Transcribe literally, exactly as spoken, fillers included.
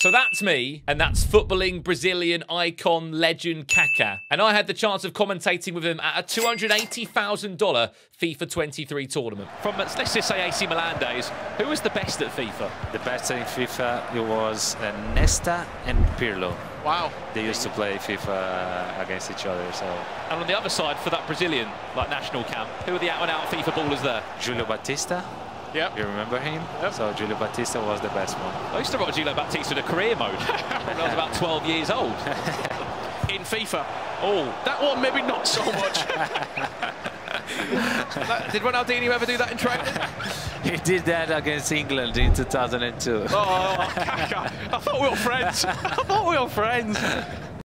So that's me, and that's footballing Brazilian icon legend Kaka. And I had the chance of commentating with him at a two hundred eighty thousand dollar FIFA twenty-three tournament. From, let's just say, A C Milan days, who was the best at FIFA? The best in FIFA, it was uh, Nesta and Pirlo. Wow. They used to play FIFA against each other, so... And on the other side, for that Brazilian, like, national camp, who were the out-and-out FIFA ballers there? Julio Batista. Yep. You remember him? Yep. So Julio Batista was the best one. I used to rock Julio Batista in a career mode when I was about twelve years old. In FIFA. Oh, that one maybe not so much. that, did Ronaldinho ever do that in training? He did that against England in two thousand two. Oh, Kaka. I thought we were friends. I thought we were friends.